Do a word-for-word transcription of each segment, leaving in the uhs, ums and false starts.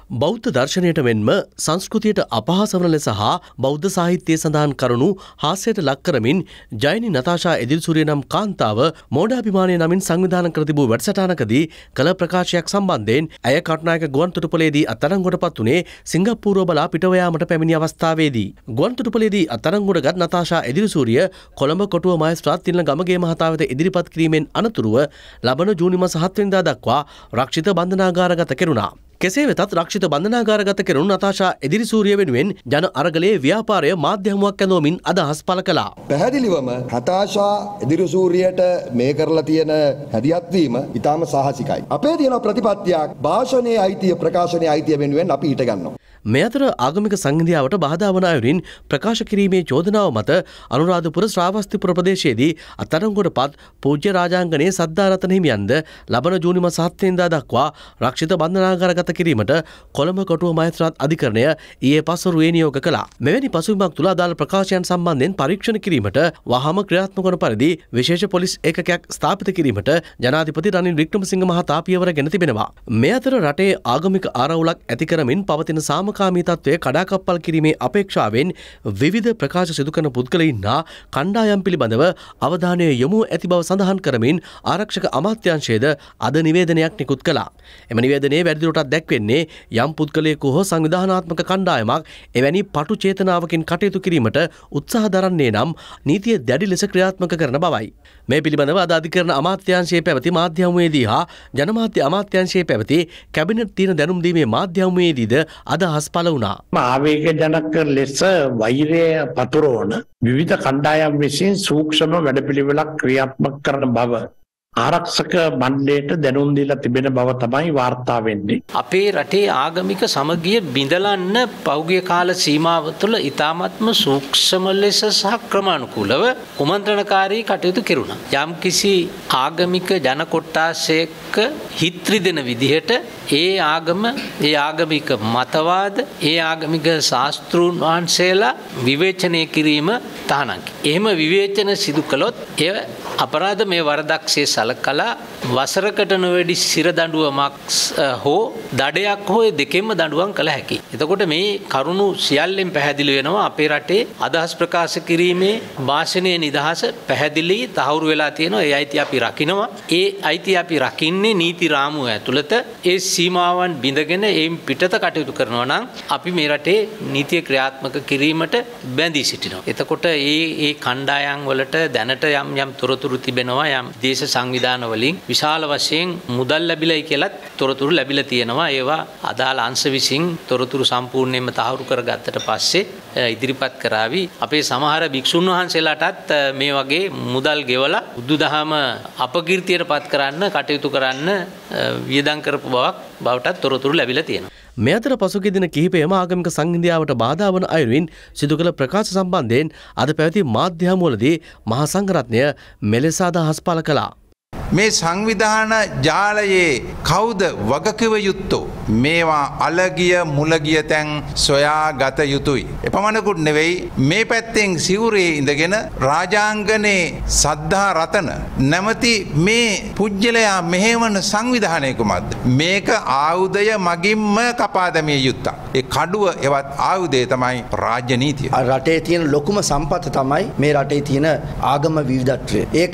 බෞද්ධ දර්ශනයට මෙන්ම සංස්කෘතියට අපහාස වන ලෙස හා බෞද්ධ සාහිත්‍යයේ සඳහන් කරුණු හාස්‍යයට ලක් කරමින් ජයනි නතාෂා එදිරිසූරිය නම් කාන්තාව මෝඩාභිමානය නමින් සංවිධානය කර තිබූ වැඩසටහනකදී කළ ප්‍රකාශයක් සම්බන්ධයෙන් ඇය කටුනායක ගුවන්තොටුපළේදී අත්අඩංගුවටපත් වුණේ සිංගප්පූරුව බලා පිටව යාමට පැමිණි අවස්ථාවේදී. ගුවන්තොටුපළේදී අත්අඩංගුවටගත් නතාෂා එදිරිසූරිය කොළඹ කොටුව මහේස්ත්‍රාත් තිලන ගමගේ මහතා වෙත ඉදිරිපත් කිරීමෙන් අනතුරුව ලබන ජූනි මාස හත් වෙනිදා දක්වා රක්ෂිත බන්ධනාගාරගත කෙරුණා. කෙසේ වෙතත් රක්ෂිත බන්ධනාගාරගත කෙරුණු නතාෂා එදිරිසූරිය වෙනුවෙන් ජන අරගලයේ ව්‍යාපාරය මාධ්‍ය හමුවක් ඇඳවමින් අදහස් පළ කළා. පැහැදිලිවම නතාෂා එදිරිසූරියට මේ කරලා තියෙන හැදියත්වීම ඉතාම සාහසිකයි. අපේ තියෙන ප්‍රතිපත්තියක් භාෂණයේ අයිතිය ප්‍රකාශනයේ අයිතිය වෙනුවෙන් අපි ඊට ගන්නවා. මේ අතර ආගමික සංහිඳියාවට බාධා වන අයුරින් ප්‍රකාශ කිරීමේ චෝදනාව මත අනුරාධපුර ශ්‍රාවස්තිපුර ප්‍රදේශයේදී අත්අඩංගුවටපත් පූජ්‍ය රාජාංගනයේ සද්ධාරතන හිමියන්ද ලබන ජූනි මාස හත් වෙනිදා දක්වා රක්ෂිත බන්ධනාගාරගත කිරීමට කොළඹ කොටුව මහේස්ත්‍රාත් අධිකරණය ඊයේ පසුරුවේ නියෝග කළා. මෙවැනි පසුබිමක් තුළ අදාළ ප්‍රකාශයන් සම්බන්ධයෙන් පරීක්ෂණ කිරීමට වහාම ක්‍රියාත්මක වන පරිදි විශේෂ පොලිස් ඒකකයක් ස්ථාපිත කිරීමට ජනාධිපති රනිල් වික්‍රමසිංහ මහතා පියවර ගෙන තිබෙනවා. මේ අතර රටේ ආගමික ආරවුලක් ඇති කරමින් පවතින සාමකාමී තත්ත්වය කඩාකප්පල් කිරීමේ අපේක්ෂාවෙන් විවිධ ප්‍රකාශ සිදු කරන පුද්ගලයින් හා කණ්ඩායම් පිළිබඳව අවධානය යොමු ඇති බව සඳහන් කරමින් ආරක්ෂක අමාත්‍යාංශයේද අද නිවේදනයක් නිකුත් කළා. එම නිවේදනයේ වැඩිදුරටත් දැක්වෙන්නේ යම් පුද්ගලයෙකු හෝ සංවිධානාත්මක කණ්ඩායමක් එවැනි පටු චේතනාවකින් කටයුතු කිරීමට උත්සාහ දරන්නේ නම් නීතිය දැඩි ලෙස ක්‍රියාත්මක කරන බවයි. මේ පිළිබඳව අද අධිකරණ අමාත්‍යාංශයේ පැවති මාධ්‍ය හමුවේදී හා ජනමාධ්‍ය අමාත්‍යාංශයේ පැවති කැබිනට් තීරණ දැනුම් දීමේ මාධ්‍ය හමුවේදීද අදහස් පළ වුණා. ආවේග ජනක ලෙස වෛරය පතුරවන විවිධ කණ්ඩායම් විසින් සූක්ෂම වැඩපිළිවෙලක් ක්‍රියාත්මක කරන බව ආරක්ෂක මණ්ඩලයට දැනුම් දීලා තිබෙන බව තමයි වාර්තා වෙන්නේ. අපේ රටේ ආගමික සමගිය බිඳලන්න පෞගිය කාල සීමාව තුළ ඉතාමත්ම සූක්ෂම ලෙස සහ ක්‍රමානුකූලව කුමන්ත්‍රණකාරී කටයුතු කෙරුණා. යම් කිසි ආගමික ජන කොට්ටාසයක හිත් රිදෙන විදිහට ඒ ආගම, ඒ ආගමික මතවාද, ඒ ආගමික ශාස්ත්‍රූන් වහන්සේලා විවේචනය කිරීම තහනම්. එහෙම විවේචන සිදු කළොත් එය අපරාධ මේ වරදක්සේ සලකලා වසරකට නොවැඩි සිර දඬුවමක් හෝ දඩයක් හෝ දෙකෙන්ම දඬුවම් කළ හැකියි. එතකොට මේ කරුණු සියල්ලෙන් පැහැදිලි වෙනවා අපේ රටේ අදහස් ප්‍රකාශ කිරීමේ භාෂණයේ නිදහස පැහැදිලි තහවුරු වෙලා තියෙනවා. ඒ අයිතිය අපි රකිනවා. ඒ අයිතිය අපි රකින්නේ නීති රාමුව ඇතුළත. ඒ සීමාවන් බිඳගෙන එයින් පිටත කටයුතු කරනවා නම් අපි මේ රටේ නීතිය ක්‍රියාත්මක කිරීමට බැඳී සිටිනවා. එතකොට ඒ ඒ කණ්ඩායම් වලට දැනට යම් යම් තොරතුරු තිබෙනවා. යම් දේශ සංවිධාන වලින් විශාල වශයෙන් මුදල් ලැබිලයි කියලත් තොරතුරු ලැබිලා තියෙනවා. ඒවා අදාළ අංශ විසින් තොරතුරු සම්පූර්ණයෙන්ම තහවුරු කරගත්තට පස්සේ ඉදිරිපත් කරાવી. අපේ සමහර භික්ෂුන් වහන්සේලාටත් මේ වගේ මුදල් ගෙවලා බුදුදහම අපකීර්තියට පත් කරන්න කටයුතු කරන්න වියදම් කරපු බවක් බවටත් තොරතුරු ලැබිලා තියෙනවා. මේ අතර පසුගිය දින කිහිපයම ආගමික සංහිඳියාවට බාධා වන අයුරින් සිදු කළ ප්‍රකාශ සම්බන්ධයෙන් අද පැවති මාධ්‍ය හමුවලදී මහා සංඝරත්නය මෙලෙස අදහස් පළ කළා. මේ සංවිධාන ජාලයේ කවුද වගකිව යුත්තෝ? මේවා අලගිය මුලගිය තැන් සොයා ගත යුතුයි. එපමණකුත් නෙවෙයි මේ පැත්තෙන් සිවුරේ ඉඳගෙන රාජාංගනේ සද්ධා රතන නැමැති මේ පුජ්‍යලයා මෙහෙවන සංවිධානය කුමක්ද? මේක ආයුධය මගින්ම කපා දැමිය යුත්තක්. ඒ කඩුව එවත් ආයුධය තමයි රාජ්‍ය නීතිය. රටේ තියෙන ලොකුම සම්පත තමයි මේ රටේ තියෙන ආගම විවිධත්වය. ඒක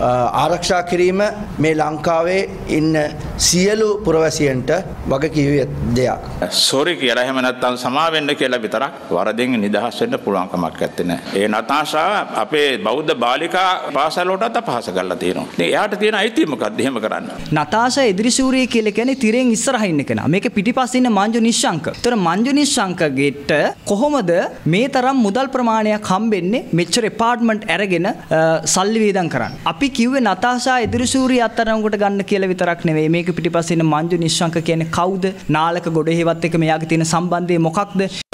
ආරක්ෂා කිරීම මේ ලංකාවේ ඉන්න සියලු පුරවැසියන්ට වගකීම් දෙයක්. සෝරි කියලා එහෙම නැත්නම් සමා වෙන්න කියලා විතරක් වරදින් නිදහස් වෙන්න පුළුවන් කමක් නැත්තේ නෑ. ඒ නතාෂා අපේ බෞද්ධ බාලිකා පාසල වලටත් අපහාස කරලා තියෙනවා. ඉතින් එයාට තියෙන අයිතිය මොකක්ද එහෙම කරන්න? නතාෂා එදිරිසූරිය කියලා කියන්නේ තිරෙන් ඉස්සරහින් ඉන්න කෙනා. මේකේ පිටිපස්සේ ඉන්න මංජු නිශ්ශංක. ඒතර මංජු නිශ්ශංකගෙට කොහොමද මේ තරම් මුදල් ප්‍රමාණයක් හම්බෙන්නේ මෙච්චර එපාර්ට්මන්ට් අරගෙන සල්ලි වේදම් කරන්න? අපි කිව්වේ නතාෂා එදිරිසූරිය අත්අඩංගුවට ගන්න කියලා විතරක් නෙවෙයි. මේක පිටිපස්සේ ඉන්න මංජු නිශ්ශංක කියන්නේ කවුද? නාලක ගොඩේහිවත් එක්ක මෙයාගේ තියෙන සම්බන්ධය මොකක්ද?